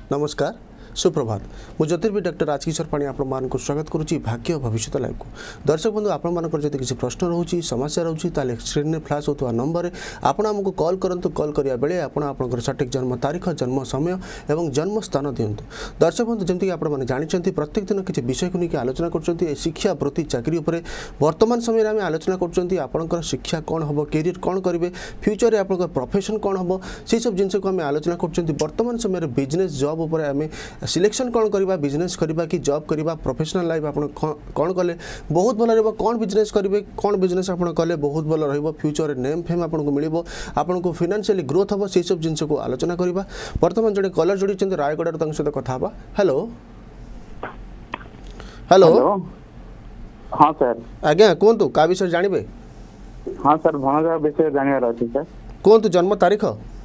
नमस्कार सुप्रभात मु ज्योतिर्विद डॉक्टर राजकिशोर पाणी आपको स्वागत करुच्ची भाग्य भविष्य लाइव को दर्शक बंधु आपंकर जब किसी प्रश्न रोचे समस्या रोचे स्क्रीन में फ्लाश होता नंबर आपको कॉल करूँ कॉल करा बेले आपंकर सठिक जन्म तारीख जन्म समय और जन्म स्थान दिंतु दर्शक बंधु जमीक आपने जानते प्रत्येक दिन किसी विषय को लेकिन आलोचना कर शिक्षा वृत्ति चाकरी उपर वर्तमान समय आम आलोचना कर शिक्षा कौन हम कैरियर कौन करेंगे फ्यूचर आप प्रोफेशन कौन हम से सब जिन को आम आलोचना कर वर्तमान समय बिजनेस जॉब उपर आम सिलेक्शन कौन करवा बिजनेस करवा कि जॉब करवा प्रोफेशनल लाइफ आप कौन कले बहुत भल रहा कौन बिजनेस करेंगे कौन बिजनेस आप कले बहुत भल रहा फ्यूचर नेम फेम आपको मिल आपको फाइनेंशियली ग्रोथ हम से सब जिन को आलोचना करवा वर्तमान जो कलर जोड़ी रायगढ़ सहित कथा हेलो हेलो हाँ सर आज्ञा कहतु क्या विषय जानवे हाँ सर भणजा विषय जानवर अच्छी सर कहतु जन्म तारीख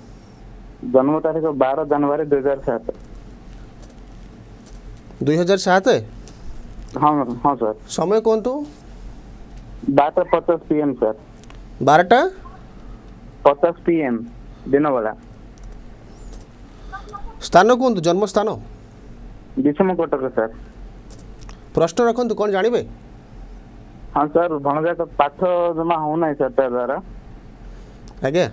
12 जनवरी 2007 2007 हाँ हाँ सर समय कहतु 12:50 PM सर 12:50 PM दिन बेला स्थान कहतु जन्म स्थान विषम कटक सर प्रश्न रखु कौन जानवे हाँ सर भणजा तो पाठ जमा होना सर तार द्वारा आज्ञा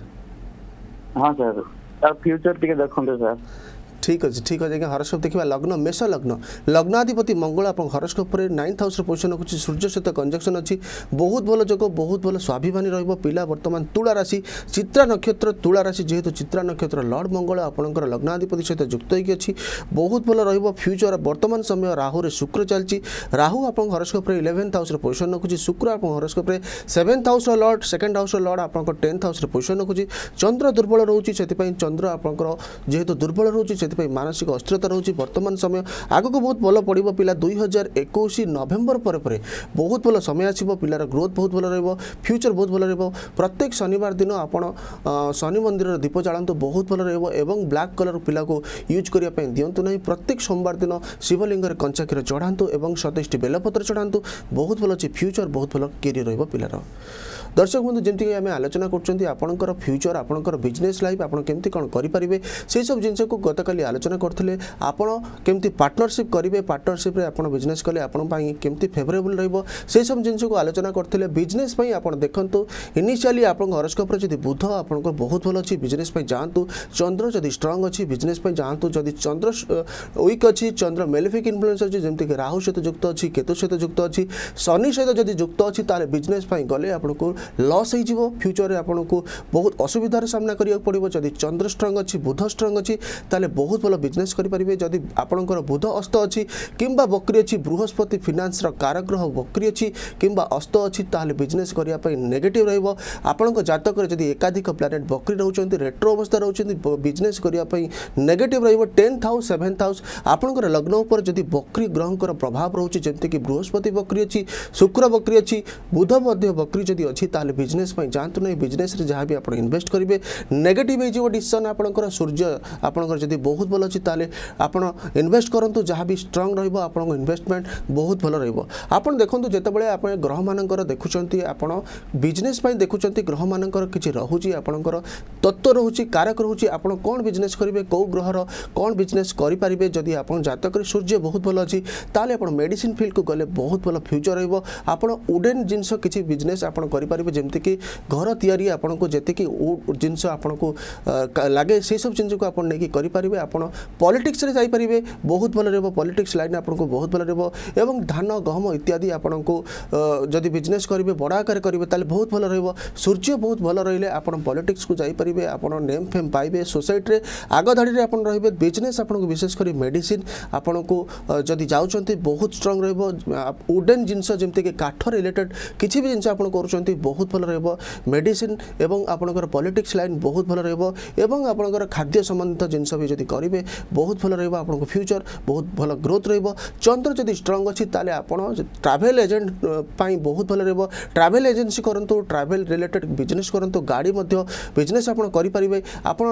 हाँ सर तार फ्यूचर टिके देखते सर ठीक अच्छे आज्ञा हरस्कोप देखा लग्न मेष लग्न लग्नाधिपति मंगल आप हरस्कोप 9th हाउस पोजिशन रखुच्छी सूर्य सहित कंजक्शन अच्छी बहुत भल जोग बहुत भल स्वाभिमानी रहा वर्तमान तुला राशि चित्रा नक्षत्र तुला राशि जेहेतु चित्रा नक्षत्र लॉर्ड मंगल आपंकर लग्नाधिपति सहित युक्त होगी अच्छी बहुत भल फ्यूचर वर्तमान समय राहु शुक्र चलती राहु आप हरस्कोप 11th हाउस पोजिशन रखुच्छी शुक्र आप horoscope 7th house lord 2nd house lord आप 10th हाउस पोजिशन रखुच्छी चंद्र दुर्बल रोचे से चंद्र आपंकर जेहेतु दुर्बल रोचे मानसिक अस्थिरता रोचे वर्तमान समय आग को बहुत भल पड़ो पिला 2021 नवेम्बर पर बहुत भल समय आसो पिलार ग्रोथ बहुत भल रहा फ्यूचर बहुत भल रहा प्रत्येक शनिवार दिन आप शनि मंदिर दीप जालतु बहुत भल रहा ब्लैक कलर पिला को यूज करने दिंतु ना प्रत्येक सोमवार दिन शिवलिंग कंचा क्षीर चढ़ातु और 27 बेलपत्र चढ़ातु बहुत भल अच्छे फ्यूचर बहुत भल कैरियर रहा दर्शक बंधु जमीक आम आलोचना कर फ्यूचर आपंकर बिजनेस लाइफ आप केमती कौन करेंगे से सब जिन को गतकाली आलोचना करते आपमती पार्टनरशिप करेंगे पार्टनरशिप आप बिजनेस कले आपमती फेवरेबल रे सब जिन को आलोचना करते बिजनेस आप देखो इनिशियली आप हरस्कोप जब बुध आप बहुत भल अच्छी बिजनेस जातु चंद्र जदि स्ट्रंग अच्छी बिजनेस जातु जदि चंद्र वीक अच्छी चंद्र मेलिफिक इन्फ्लुएंस अच्छी जमीक राहु सहित युक्त अच्छी केतु सहित युक्त अच्छी शनि सहित जदि युक्त अच्छी ताले बिजनेस गले आपको लॉस हो फ्यूचर आपको बहुत असुविधार सामना करिया पड़ो जदि चंद्र स्ट्रंग अच्छी बुध स्ट्रंग अच्छी ताले बहुत भल बिजनेस करेंगे जदि आपंकर बुध अस्त अच्छी किंबा बकरी अच्छी बृहस्पति फिनान्स कारग्रह बकरी अच्छी किंबा अस्त अच्छी ताले बिजनेस करने नेगेटिव रहा जातक जदि एकाधिक प्लानेट बकरी रोचे रेट्रो अवस्था रोचे बिजनेस करने नेगेटिव रहा 10th हाउस 7th हाउस आपंकर लग्न उपर जदि बकरी ग्रहंकर प्रभाव रोचे जमीक बृहस्पति बकरी अच्छी शुक्र बकरी अच्छी बुध बकरी जदि अच्छी ताले बिजनेस जातु ना बिजनेस जहाँ भी आप इन्वेस्ट करेंगे नेगेटिव हो डिसीजन आपंकर सूर्य आपंकर जदि बहुत भल अच्छी ताले आप इन्वेस्ट करूँ जहाँ भी स्ट्रंग रहा इन्वेस्टमेंट बहुत भल रहा देखो जितेबाला आप ग्रह मानकर देखुंत आप बिजनेस देखुं ग्रह मानकर किसी रोचे आपंकर तत्व रोचे कारक रोचे आप कौन बिजनेस करेंगे कौ ग्रहर कौन बिजनेस करेंगे जदि आप जातक सूर्य बहुत भल अच्छी ताले आप मेडिसिन फील्ड को गले बहुत भल फ्यूचर आप वुडेन जिनस किसी बिजनेस आप करेंगे जमीक घर तैयारी आपको जी जिनस आपको लगे से सब जिन को करेंगे आप पॉलिटिक्स रे जाइपारे बहुत भल रहा पॉलिटिक्स लाइन आपको बहुत भल रहा धान गहम इत्यादि आपको जदि बिजनेस करेंगे बड़ा आकार करेंगे ताले बहुत भल रहा सूर्य बहुत भल रही आप पॉलिटिक्स को जाइपारे आप नेम फेम पाइबे सोसाइटी आग धाड़ी में आप रही बिजनेस आपको विशेषकर मेडिसिन आपन को जदि जाऊँच बहुत स्ट्रंग वुडेन जिनस जमीक काठ रिलेटेड किसी भी जिन आप बहुत भल रहा मेडिसिन एवं आपंकर पॉलिटिक्स लाइन बहुत भल रहा आपंकर खाद्य संबंधित जिनस भी जदि करेंगे बहुत भल रहा आपको फ्यूचर बहुत भल ग्रोथ रहा चंद्र जदि स्ट्रंग अच्छी ताले आप ट्रैवल एजेंट बहुत भल रहा ट्रैवल एजेंसी करूँ ट्रैवल रिलेटेड बिजनेस करूँ गाड़ी बिजनेस आप करेंगे आप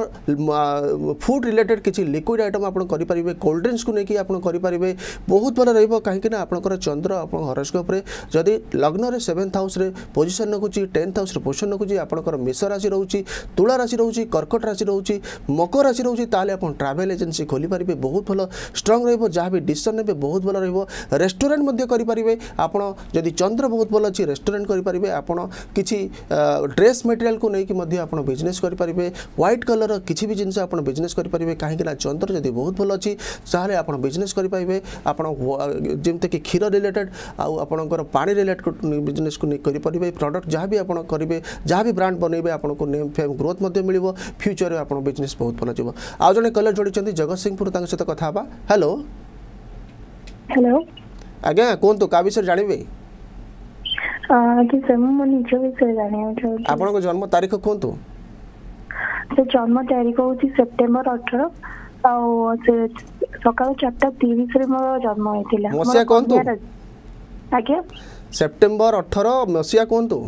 फूड रिलेटेड किसी लिक्विड आइटम आप करेंगे कोल्ड ड्रिंक्स को लेकिन आप करेंगे बहुत भल रहा कहीं आपंकर चंद्र आप हरस्कोप जदि लग्न 7th हाउस पोजिशन रखुच्छे रखुची 10th हाउस पोजिशन रखुची आपनकर मेष राशि रहउची तुला राशि रहउची कर्कट राशि रहउची मकर राशि रहउची ताले आपण ट्रैवल एजेंसी खोली परिबे बहुत भलो स्ट्रांग रहइबो जहाँ भी डिसीजन नेबे बहुत भलो रहइबो रेस्टोरेंट मध्ये करि परिबे आपण जदि चंद्र बहुत भलो अछि रेस्टोरेंट करि परिबे आपण किछि ड्रेस मटेरियल को नै कि मध्ये आपण बिजनेस करि परिबे व्हाइट कलर किछि भी जिंस आपण बिजनेस करि परिबे काहे कि ना चंद्र जदि बहुत भलो अछि ताले आपण बिजनेस करि पाइबे आपण जेमते कि क्षीर रिलेटेड आउ आपणकर पानी रिलेटेड बिजनेस को करि परिबे प्रोडक्ट जहाँ भी आपण करिवे जहाँ भी ब्रांड बनइबे आपण को नेम फेम ग्रोथ मध्ये मिलिबो फ्यूचर आपण बिजनेस बहुत भलो जिवो आ जने कलर जोडी चंदी जगत सिंहपुर तांग सहित कथा हबा हेलो हेलो आज्ञा कोन तो का विषय जानिबे कि सर मो निज विषय जानिया चाहूँ आपण को जन्म तारीख कोन तो से जन्म तारीख होची सेप्टेम्बर 18 आ से सकाळ 4:30 रे मोर जन्म होइतिला मसिया कोन तो आज्ञा सेप्टेम्बर 18 मसिया कोन तो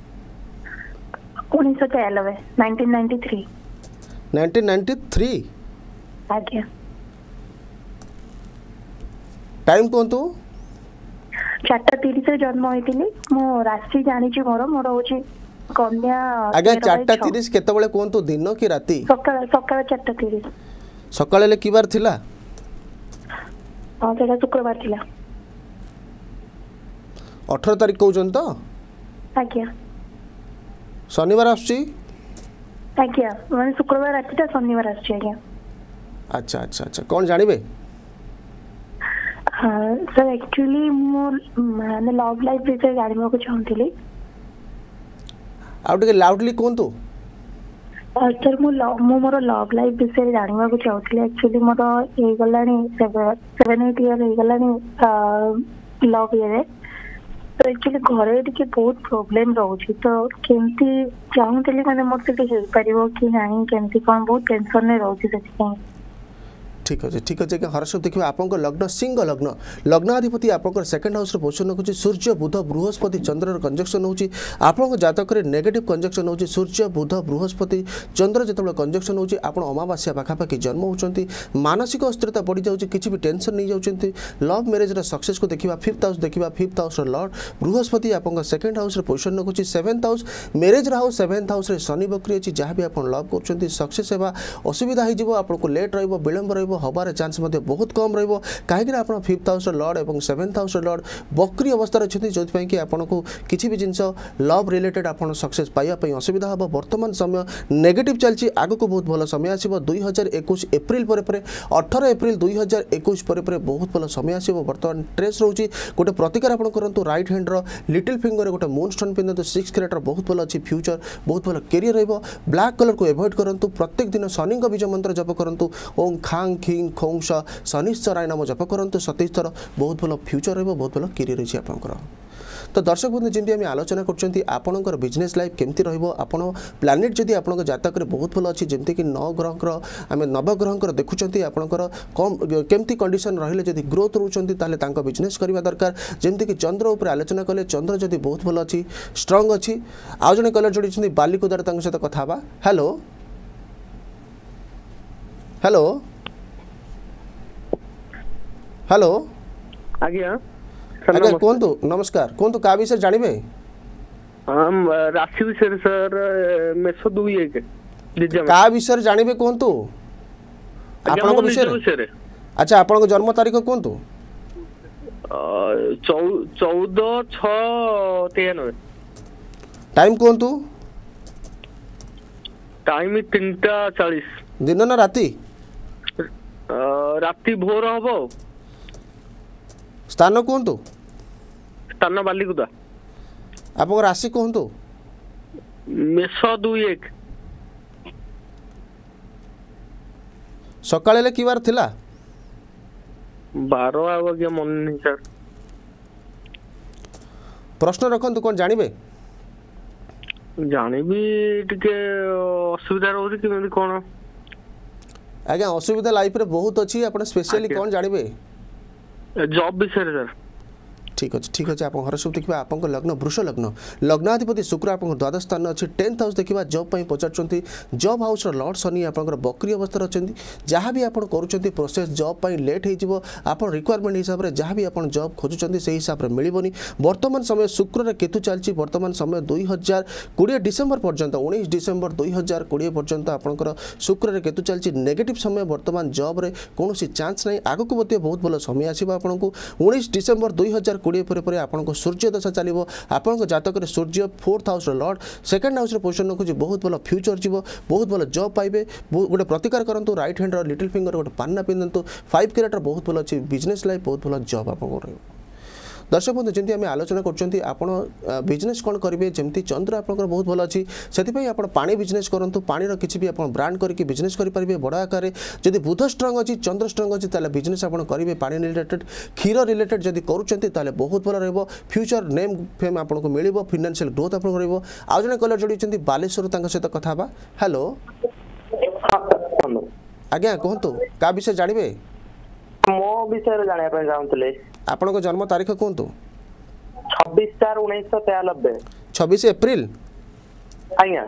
1993 1993 1993 आज्ञा टाइम कोन तो 4:30 रे जन्म होइतिली मो राशि जानि छि मोर होची कन्या आगे 4:30 केते बेले कोन तो दिन की राती सकाळ 4:30 सकाळे ले की बार थिला हां सेटा शुक्रवार थिला 18 तारीख कहउछन तो आज्ञा शनिवार आछी आज्ञा माने शुक्रवार रातिटा शनिवार आछी आज्ञा अच्छा अच्छा अच्छा कौन जानिबे हाँ सर एक्चुअली मैं लव लाइफ विषय जानवा को चाहूँगी आउ टिके लाउडली कोन तो सर मो मोर लव लाइफ विषय जानवा को चाहूँगी एक्चुअली मोर ए गलानी 7-8 इयर ए गलानी लव ये तो एक्चुअली घरे टिके बहुत प्रॉब्लम रहउची तो केमती चाहूँगी माने मोर से हेल्प परिबो कि नाही केमती कोन बहुत टेंशन ने रहउची सेति ठीक अच्छे कि हर्ष देखिए आपंकर लग्न सिंह लग्न लग्नाधिपति आपंकर सेकेंड हाउस पोजिशन रखुच्छी सूर्य बुध बृहस्पति चंद्र कंजक्शन होची आपंक जातक नेगेटिव कंजक्शन होची सूर्य बुध बृहस्पति चंद्र जिते कंजक्शन होची आपण अमावास्या पाखापाखि जन्म होचंती मानसिक अस्थिरता बढ़ी जाउची किछि भी टेंशन नहीं जाउचंती लव मैरिज रा सक्सेस को देखिबा 5th हाउस देखिबा 5th हाउस रो लॉर्ड बृहस्पति आपंक सेकेंड हाउस रे पोजिशन रखुच्छी 7th हाउस मैरिज रा हाउस 7th हाउस रे शनि बकरी अछि जहाँ भी आपण लव करचंती सक्सेस हेबा असुविधा हो जिवो आपन को लेट रहइबो विलंब रहइबो हबार चांस बहुत कम रहिबो काहे कि आपण 5th हाउस लॉर्ड एवं 7th हाउस लॉर्ड बकरी अवस्था रहिछथि जोथि पई कि आपण को किछि भी जिंस लव रिलेटेड आपण सक्सेस पाइया पई असुविधा हबो वर्तमान समय नेगेटिव चलछि आगु को बहुत भलो समय आसीबो 2021 एप्रिल परे 18 एप्रिल 2021 परे बहुत भलो समय आसीबो वर्तमान ट्रेस रहउछि गोटे प्रतिकार आपण करंतु राइट हैंड रो लिटिल फिंगर गोटे मून स्टोन पिनतु 6 कैरेट बहुत भलो अछि फ्यूचर बहुत भलो करियर रहइबो ब्लैक कलर को अवॉइड करंतु प्रत्येक दिन शनि को बीज मंत्र जप करंतु ओम खांग खिंग खोंश शनिश्चराय नाम जप करंतु 27 थर बहुत भलो फ्यूचर रहइबो बहुत भलो करियर अछि आपनकर तो दर्शक बंधु जेमती आम आलोचना करछंती आपनकर बिजनेस लाइफ केमती रहइबो आपण प्लैनेट जदी आपनकर जातक रे बहुत भलो अछि जेमती कि 9 ग्रहकर आमे नवग्रहकर देखुछंती आपनकर केमती कंडीशन रहिले जदी ग्रोथ रहउछंती ताले तांको बिजनेस करबा दरकार जेमती कि चंद्र ऊपर आलोचना कले चंद्र जदी बहुत भलो अछि स्ट्रांग अछि आ जने कलर जोडी छंती बालिकुदार तांको सहित कथा बा हेलो हेलो हेलो आज्ञा आज्ञा कोंतु नमस्कार कोंतु का विषय जानिबे हम राशि विषय सर मेष 2-1 का विषय जानिबे कोंतु आपन को विषय अच्छा आपन को जन्म तारीख कोंतु 14/6/93 टाइम कोंतु टाइम 3:40 दिन ना राती राती भोर हबो स्थान कोंतु स्थान बालिकुदा आपन राशि कोंतु मेष 2-1 सकाळे ले की बार थिला 12 आगे मन नहीं सर प्रश्न रखंतु कोन जानिबे जानिबी टिके असुविधा रहउछि कि कोन आज्ञा असुविधा लाइफ रे बहुत अछि आपण स्पेशली कोन जानिबे जॉब विषय सर ठीक अच्छे आप हरस्वती देखा आप लग्न वृष लग्न लग्नाधिपति शुक्र आप द्वादश स्थान अच्छी 10th हाउस देखा जॉब पर पचार जॉब हाउस लॉर्ड शनि आप बकरी अवस्था अच्छा जहाँ भी आप कर प्रोसेस जॉब पर लेट हो रिक्वायरमेंट हिसाब से जहाँ भी आप जॉब खोजुंट से हिसाब से मिलनी वर्तमान समय शुक्र केतु चलती वर्तमान समय 2020 डिसेम्बर पर्यंत 19 डिसेम्बर 2020 पर्यंत आपंकर शुक्र केतु चलती नेगेटिव समय वर्तमान जॉब रे कौन चांस नहीं आग को बहुत भल समय आसो आपन को 19 डिसेम्बर 2020 पर आपन सूर्य दशा चलो आपण जातक Surya 4th house lord 2nd house position रखुच्छी बहुत भल फ्यूचर जीव बहुत भल जॉब पाइबे गोटे प्रतिकार करूँ राइट हैंड लिटिल फिंगर गोटे पान्ना पिंधु 5 कैरेट बहुत भल अच्छी बिजनेस लाइफ बहुत भल जॉब आप दर्शक बंधु जमी आम आलोचना कर बिजनेस कौन करेंगे जमी चंद्र आप बहुत भल अच्छी से आप पानी बिजनेस करूँ पानी किसी भी आप ब्रांड करके बिजनेस करेंगे बड़ आकार जदि बुध स्ट्रंग अच्छी चंद्र स्ट्रंग अच्छी ताले बिजनेस आप करेंगे पानी रिलेटेड क्षीर रिलेटेड जदि करुँच बहुत भल रहा फ्यूचर नेम फेम आपको मिल फाइनेंशियल ग्रोथ आप आज जन कलर जोड़ी बालेश्वर सहित कथा हेलो आज्ञा कहतु क्या विषय जानवे मो विषय जाना चाहूले आपन जन्म तारीख कहतु 26/4/1993 26 एप्रिल आज्ञा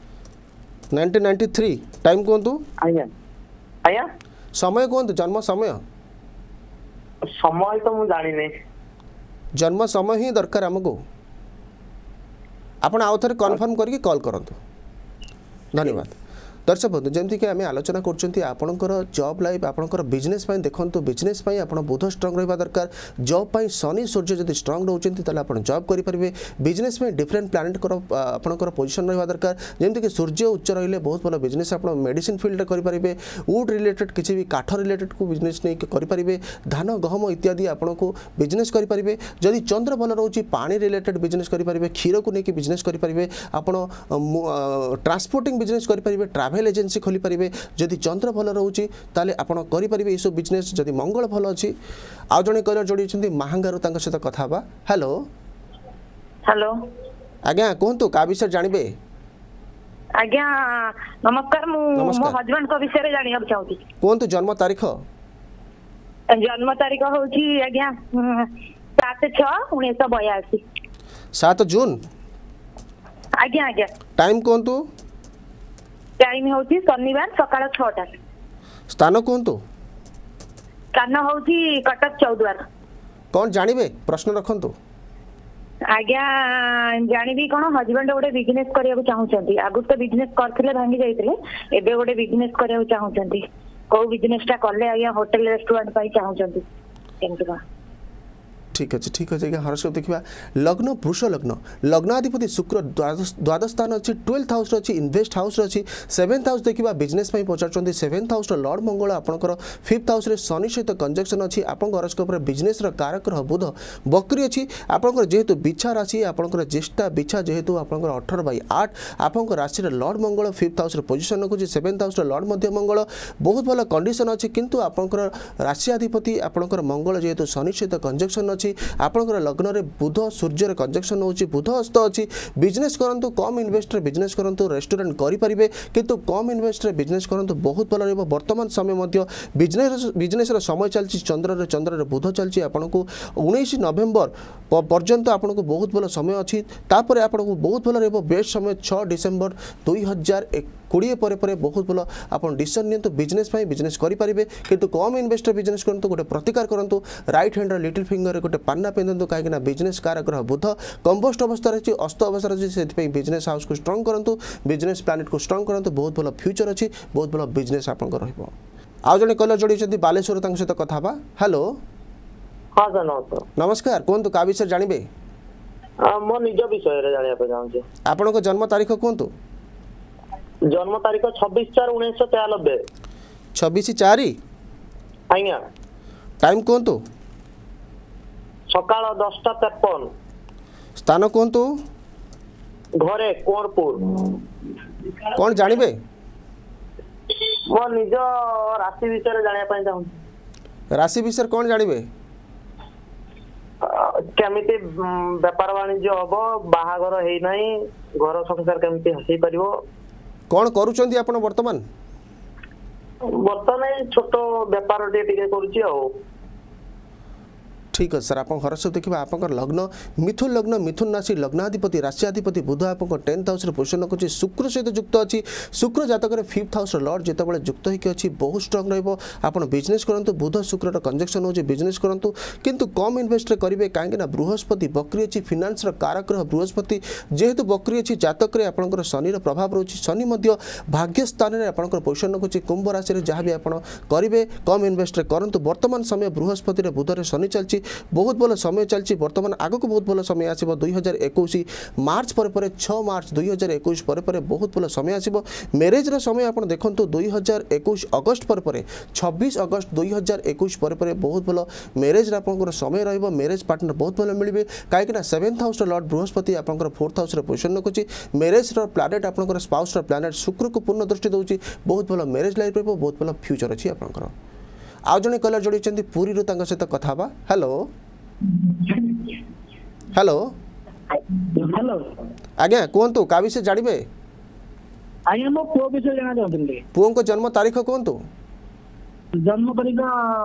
1993 टाइम कहतु आज्ञा आज्ञा समय कहतु जन्म समय समय तो मु जानी नहीं जन्म समय ही दरकार हमको आपण आउ थे कन्फर्म करके कॉल करंतु धन्यवाद दर्शक बंधु जमीक आम आलोचना कर जॉब लाइफ आपंकर बिजनेस देखो बिजनेस आप बुध स्ट्रंग रहा दरकार जॉब शनि सूर्य जब स्ट्रंग रोचे आप जॉब करेंगे बिजनेस डिफरेंट प्लानेट आपंकर पोजिशन रहा दरकार जमीक सूर्य उच्च रही बहुत भल बिजनेस आप मेडिसिन फिल्ड करेंगे वुड रिलेटेड किसी भी काठ रिलेटेड को बिजनेस नहीं करेंगे धान गहम इत्यादि आपन को बिजनेस करेंगे जदि चंद्र भल रोचे पानी रिलेटेड बिजनेस करेंगे क्षीर को लेकिन बिजनेस करेंगे आप ट्रांसपोर्टिंग बिजनेस करेंगे ट्रावेल एजेंसी खोली पारे जदि चंद्र भल रोचे ताले आपण करेंगे ये बिजनेस जदि मंगल भल अच्छी आउ जड़े कलर जोड़ी महांगारू सहित कथा हेलो हेलो आज्ञा कहतु क्या विषय जानवे आज्ञा नमस्कार मो हजबैंड को विषय जानिया चाहूती कहतु जन्म तारीख होची आज्ञा 7/6/1982 7 जून आज्ञा आज्ञा टाइम कहतु टाइम होची शनिवार सकाळ 6टा स्थान कहतु स्थान होची कटक चौद्वार कौन जानवे प्रश्न रखंतु आज्ञा जानिबी कोन हजबैंड गोटे बिजनेस करिया चाहूचंती आगु तो बिजनेस करथिले भांगी जाइतिले एबे गोटे बिजनेस करिया चाहूचंती को बिजनेसटा करले आज्ञा होटल रेस्टोरेंट पाई चाहूचंती केमति बा ठीक अच्छे हरस्वती देखा लग्न वृष लग्न लग्नाधिपति शुक्र द्वादश स्थान अच्छी 12th हाउस अच्छी इन्वेस्ट हाउस अच्छी 7th हाउस देखा बिजनेस पचार 7th हाउस लॉर्ड मंगल आपंकर 5th हाउस शनि सहित कंजक्शन अच्छी आप हरस्कोप बिजनेस कारक बुध बकरी अच्छी आपंकर जेहेतु बिछा राशि आपंकर ज्येष्ठा बिछा जेहेतु आपंकर 18/8 आपंकर राशि lord Mangal 5th house position रखुच्छी 7th हाउस लॉर्ड मध्य मंगल बहुत भल कंडीशन अच्छी किंतु आपंकर राशि अधिपति आपंकर मंगल जेहेतु शनि सहित कंजक्शन अच्छी आपंकर लग्न रे बुध सूर्य कंजक्शन होची बुध हस्त अच्छी बिजनेस करंतु कम इन्वेस्ट बिजनेस करंतु रेस्टोरेंट करि परिबे किंतु कम इन्वेस्ट बिजनेस करंतु बहुत भल रहबो वर्तमान समय मध्य बिजनेस समय चलची चंद्र रे बुध चलची आपनको 19 नवेम्बर पर्यंत आपनको बहुत भल समय अच्छी तापर आपनको बहुत भल रहबो बेस्ट समय 6 डिसेम्बर 2020 पर बहुत भल आप डिसीजन नियंतु बिजनेस करेंगे किंतु कम इन्वेस्ट बिजनेस करंतु गोटे प्रतिकार करंतु राइट हैंड लिटिल फिंगर गोटे पान्ना पिंधु कहीं बिजनेस कारक बुध कंपोस्ट अवस्था रही अस्त अवस्था रही से बिजनेस हाउस को स्ट्रंग करंतु बिजनेस प्लानेट को स्ट्रंग करंतु बहुत भल फ्यूचर अच्छी बहुत भल बिजनेस आप आउ जड़े कलर जोड़ी बालेश्वर सहित कथा हेलो हाँ सर नमस्कार कहतु क्या विषय जानवे मो निज विषय जाना आपन जन्म तारीख कहतु जन्म तारीख 26/4/1993 26/4 आज्ञा टाइम कहतु सकाळ 10:53 स्थान कहतु घरे कोरपुर कौन जानवे मो निज राशि विषय जाना चाहूँ राशि विषय कौन जानवे केमिति व्यापार वाणिज्य हम बाहागर है नहीं घर संसार केमिति हसी परिबो कौन करूचंदी आपण वर्तमान छोटो व्यापार टे करूची ठीक है सर आप हरस्व देखा आप लग्न मिथुन लग्न मिथुन राशि लग्नाधिपति राशियाधिपति बुध आप 10th हाउस पोजिशन रखुच्छी शुक्र सहित युक्त अच्छी शुक्र जातक 5th हाउस लॉर्ड जितेबाला युक्त होगी बहुत स्ट्रंग रहा बिजनेस करूँ बुध शुक्र कंजक्शन हो बिजनेस करूँ किंतु कम इन्वेस्ट करेंगे कहीं बृहस्पति बकरी अच्छी फिनान्स कारक बृहस्पति जेहेतु बकरी अच्छी जातक आपंकर शनि प्रभाव रोचे शनि भाग्य स्थान में आप पोजिशन रखुच्छी कुंभ राशि जहाँ भी आप करेंगे कम इन्वेस्ट करूँ वर्तमान समय बृहस्पति बुधर शनि चलती बहुत भल समय चलती बर्तमान आगक बहुत भल समय आसो 2021 मार्च पर 6 मार्च 2021 पर बहुत भल समय आसो मैरेज समय आप देखो 2021 अगस्ट पर 26 अगस्त 2021 पर बहुत भल मैरेज आप समय रहा मैरेज पार्टनर बहुत भल मिले कहीं 7th हाउस लॉर्ड बृहस्पति आप 4th हाउस पोजिशन रखुच्छी मैरेज प्लानेट आप स्पाउस प्लानेट शुक्र को पूर्ण दृष्टि दूसरी बहुत भल मैरेज लाइफ रहा बहुत भल फ्यूचर अच्छी आपंकर आउ जड़े कलर जोड़ी पुरी सहित कथा हेलो हेलो हेलो आज्ञा कहतु का विषय जानवे आज्ञा मो पुओ विषय जाना चाहते पुओं को जन्म तारीख कहतु जन्म तारीख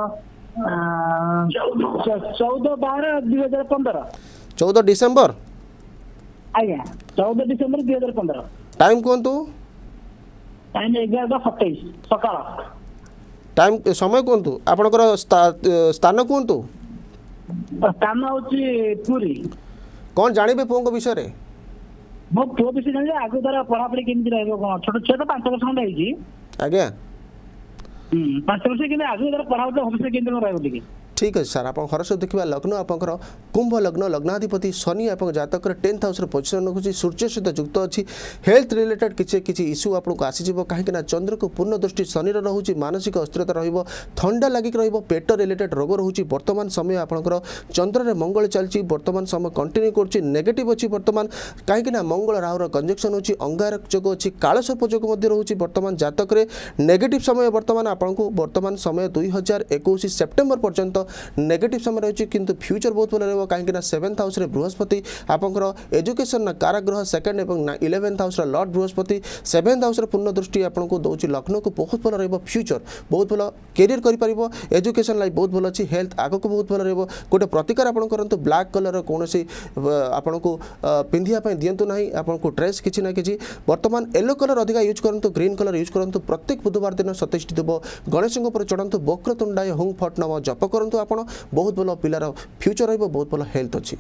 14/12/2015 14 डिसेम्बर आज्ञा 14 डिसेम्बर 2015 टाइम कहतु टाइम 11:27 सकाळ टाइम समय कहतु आपनकर स्थान कहतु स्थान होची पुरी कौन जानवे पुओं विषय रे मो पुओ विषय जाने आगु तार पढ़ापढ़ी केमती रहबो कोन छोट छोट 5 वर्ष खंड आइची आज्ञा 5 वर्ष के आगु तार पढ़ापढ़ी भविष्य केमती रहबो ठीक ठीक है सर आप हरस्व देखा लग्न आपंकर कुंभ लग्न लग्नाधिपति शनि आप जातक 10th हाउस पोजिशन रखुच्छी सूर्य सहित युक्त अच्छी हेल्थ रिलेटेड किसी इश्यू आपको आसीज कहीं चंद्र को पूर्ण दृष्टि शनि रोचे मानसिक अस्थिरता रंडा लगिक पेट रिलेटेड रोग रोचे वर्तमान समय आपंकर चंद्र में मंगल चलती वर्तमान समय कंटिन्यू कर नेगेटिव अच्छी वर्तमान कहीं मंगल राहुर कंजक्शन होची अंगारक जोग अच्छी कालसर्प जोग रोचे वर्तमान जातक नेगेटिव समय वर्तमान आपको वर्तमान समय 2021 सेप्टेम्बर पर्यंत नेगेटिव समय रही किंतु फ्यूचर बहुत भल रहा कहीं 7th हाउस बृहस्पति आपंकर एजुकेशन काराग्रह 2nd और 11th house Lord Brihaspati 7th house पूर्ण दृष्टि आपको दौर लग्न को बहुत भल रहा फ्यूचर बहुत भल कैरियर कर एजुकेशन लाइफ बहुत भल अच्छी हेल्थ आग को बहुत भल रहा गोटे प्रतिकार आप करूँ ब्लैक कलर कौन आपन को पिंधापी दिंतु ना आपको ड्रेस किसी ना कि बर्तमान येलो कलर अधिक यूज करूँ ग्रीन कलर यूज करूँ प्रत्येक बुधवार दिन 27 दुब गणेश चढ़ातु वक्रतुंडाय हुं फट नम जप करूँ आप बहुत भल पिलार फ्यूचर रही बहुत भल हेल्थ अच्छी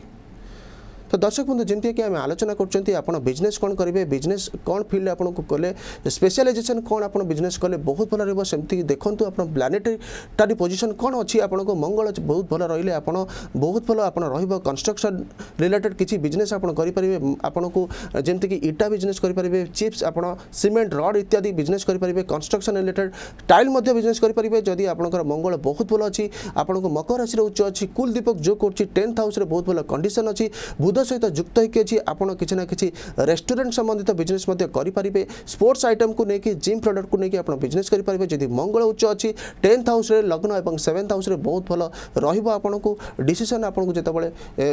तो दर्शक बंधु जमी कि आम आलोचना कर बिजनेस कौन करेंगे बिजनेस कौन फील्ड आपको कले स्पेशलाइजेशन कौन आप बिजनेस कले बहुत भल रहा सेमती देखूँ आप प्लानेटरी पोजिशन कौन अच्छी आपको मंगल बहुत भल रही आप बहुत भल आप कंस्ट्रक्शन रिलेटेड किसी बिजनेस करेंगे आपन को जमीक इटा बिजनेस करेंगे चिप्स आप सीमेंट रड इत्यादि बिजनेस करेंगे कंस्ट्रक्शन रिलेटेड टाइल बिजनेस करेंगे जदि आपंकर मंगल बहुत भल अच्छी आपको मकर राशि उच्च अच्छी कुल दीपक जो कर 10th हाउस बहुत भल कंडीशन अच्छी बुध सहित युक्त होगी आपड़ किसी ना कि रेस्टोरेंट संबंधित बिजनेस करेंगे स्पोर्ट्स आइटम को लेकिन जिम प्रोडक्ट को लेकिन आप बिजनेस करेंगे जदि मंगल उच्च अच्छी 10th हाउस लग्न और 7th हाउस बहुत भल रहा को डिसीजन आपको जितेबाला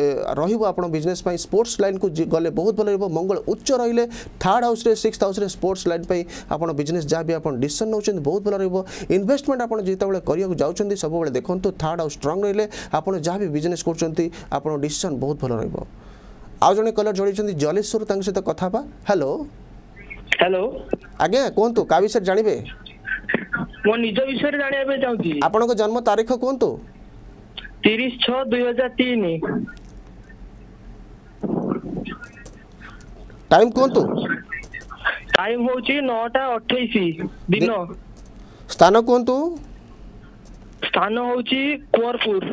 आप बिजनेस स्पोर्ट्स लाइन को गले बहुत भल रहा मंगल उच्च रही 3rd house 6th house sports line पर आप बिजनेस जहाँ भी आप डिसीजन नौ बहुत भल रहा इन्वेस्टमेंट आप जितेबाला करने जाऊँच सब देखो 3rd हाउस स्ट्रंग रही आप जहाँ भी बिजनेस कर डिसीजन बहुत भल रहा आउ जड़े कलर जोड़ी जलेश्वर सहित कथा हेलो हेलो आज्ञा कहतु का विषय जानवे मो निज विषय जानिबे चाहूची आपन जन्म तारीख कहतु 30/6/2003 टाइम कहतु टाइम होची 9:28 दिन स्थान कहतु स्थान होची कुंवरपुर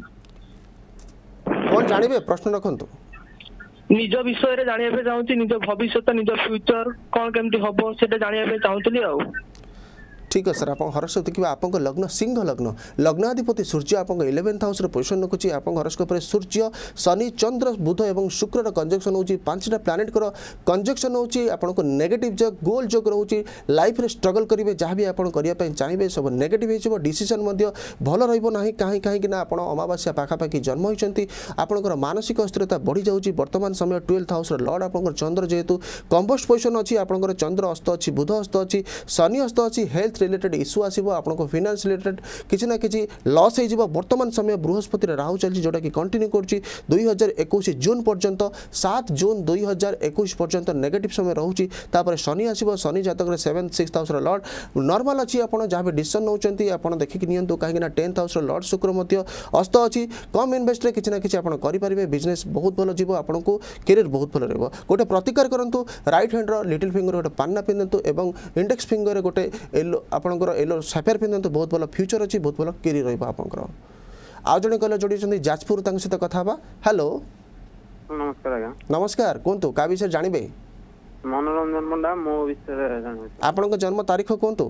कौन जानवे प्रश्न रखु निज विषय जानिबे चाहूची निज भविष्य निज फ्यूचर कौन केमती हबो सेटा जानिबे चाहूतली आ ठीक है सर आप हरस्व देखिए आप लग्न सिंह लग्न लग्नाधिपति सूर्य आप 11th हाउस पोजिशन रखुच्छी आप हरस्कोप सूर्य शनि चंद्र बुध और शुक्र कंजक्शन हो 5टा प्लानेट कंजक्शन हो नेगेटिव जो गोल जोग रोचे लाइफ रे स्ट्रगल करेंगे जहाँ भी आपको चाहिए सब नेगेटिव हो डिसीजन भल रहा कहीं आप अमावास्या पाखापाखि जन्म होती आपंकर मानसिक अस्थिरता बढ़ी जाऊँगी वर्तमान समय 12th हाउस लॉर्ड आप चंद्र जेहेतु कंबस्ट पोजिशन अच्छी आपंकर चंद्र अस्त अच्छी बुध अस्त अच्छी शनि अस्त अच्छी हेल्थ रिलेटेड इश्यू आसो आपको फाइनेंस रिलेटेड किसी ना कि लॉस हो बर्तमान समय बृहस्पति राहु चलती जोटा कि कंटिन्यू कर 2021 जून पर्यंत 7 जून 2021 पर्यंत नेगेटिव समय रोचे तापर शनि आसो शनि जातक 7th 6th house Lord normal अच्छी आपड़ जहाँ भी डिसीजन नौकरी आप देखिक नियंतु कहीं 10th हाउस लॉर्ड शुक्र अस्त अच्छी कम इन्वेस्ट किसी ना कि करेंगे बिजनेस बहुत भल जीव आपको कैरियर बहुत भल रहा गोटे प्रतिकार करूँ राइट हैंड लिटिल फिंगर गोटे पान्ना पिंधतु और इंडेक्स फिंगर गोटे येलो आपंकर येलो सफेयर पिंधतु बहुत भल फ्यूचर अच्छी बहुत भल कैरियर रहा आउ जड़े कहले जोड़ी जाजपुर सहित कथा हेलो नमस्कार आज्ञा नमस्कार कहतु क्या विषय जानवे मनोरंजन पंडा मो विषय आपन जन्म तारीख कहतु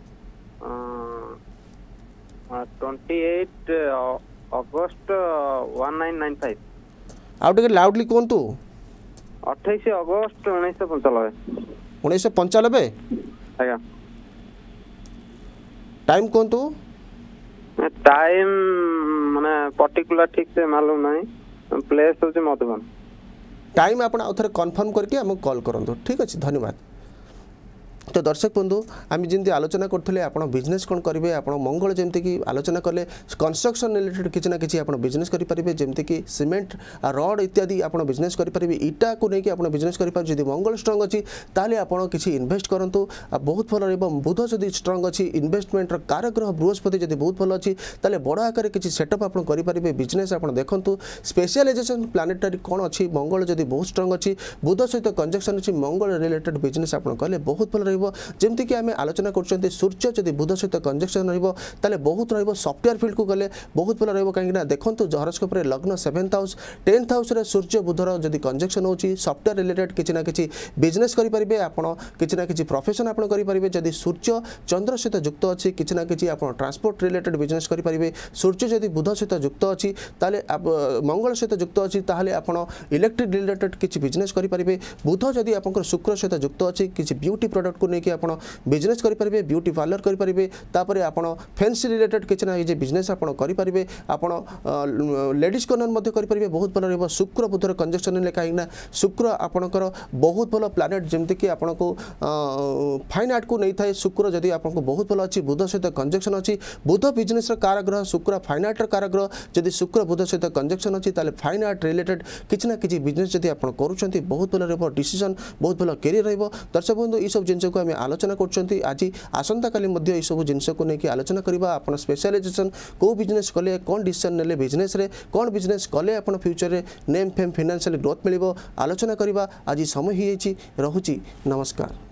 28 अगस्त 1995 आउ टे लाउडली कहतु 28 अगस्त 1995 1995 आज्ञा टाइम कहतु टाइम माने पर्टिकुलर ठीक से मालूम नहीं प्लेस होची मधुबन टाइम आप आउ थे कन्फर्म करके आम कॉल करूँ ठीक अच्छे धन्यवाद तो दर्शक बंधु आम जमी आलोचना करते आप बिजनेस कौन करेंगे आप मंगल जमी कि आलोचना कले कंस्ट्रक्शन रिलेटेड किसी ना कि बिजनेस करेंगे जमी कि सीमेंट रड इत्यादि आप बिजनेस करेंगे इटा को लेकिन आप बिजनेस करेंगे जब मंगल स्ट्रंग अच्छी ताले आप किसी इन्वेस्ट करूँ बहुत भल रहा बुध जब स्ट्रंग अच्छी इन्वेस्टमेंट कारग्रह बृहस्पति जब बहुत भल अच्छी ताले बड़ आकार किसी सेटअप आप करेंगे बिजनेस आप देखूँ स्पेशलाइजेशन प्लानेटरी कौन अच्छी मंगल जब बहुत स्ट्रंग अच्छी बुध सहित कंजक्शन अच्छी मंगल रिलेटेड बिजनेस आप कले बहुत भल जमती कि आम आलोचना कर सूर्य जब बुध सहित कंजक्शन रहा बहुत सॉफ्टवेयर फील्ड को गले बहुत भल रहा कहीं देखो हॉरोस्कोप रे लग्न 7th हाउस 10th हाउस रे सूर्य बुधर जब कंजक्शन होची सॉफ्टवेयर रिलेटेड किसी ना कि बिजनेस करेंगे आप किसी ना कि प्रोफेशन आप करेंगे जदि सूर्य चंद्र सहित युक्त अच्छी किसी ना कि ट्रांसपोर्ट रिलेटेड बिजनेस करेंगे सूर्य जब बुध सहित युक्त अच्छी मंगल सहित युक्त अच्छी आप इलेक्ट्रिक रिलेटेड किसी बिजनेस करेंगे बुध जदि आप शुक्र सहित युक्त अच्छी किसी ब्यूटी प्रोडक्ट को लेकिन आप बिजनेस करेंगे ब्यूटी पार्लर करेंगे तापर आप फैंसी रिलेटेड किसी ना कि बिजनेस आप करेंगे आप लेडीज कर्नर करेंगे बहुत भल रहा शुक्र बुधर कंजक्शन कहीं शुक्र आपंकर बहुत भल प्लानेट जमती कि आपको फाइन आर्ट को नहीं था शुक्र जदि आपको बहुत भल अच्छी बुध सहित कंजक्शन अच्छी बुध बिजनेस कारग्रह शुक्र फाइन आर्ट कारग्रह जदि शुक्र बुध सहित कंजक्शन अच्छी फाइन आर्ट रिलेटेड किसी ना कि बिजनेस जदि आप करुँच बहुत भल रहा डिसीजन बहुत भल कैरियर रहा दर्शक बंधु ये सब जिन को आम आलोचना कर आज आसंता काली ये सब जिनस को लेकिन आलोचना करवा आप स्पेशलाइजेशन को बिजनेस कले कौन डिसीजन नेले बिजनेस रे कौन बिजनेस कले आप फ्यूचर रे नेम फेम फाइनेंशियल ग्रोथ मिल आलोचना करवा आज समय ही रोची नमस्कार।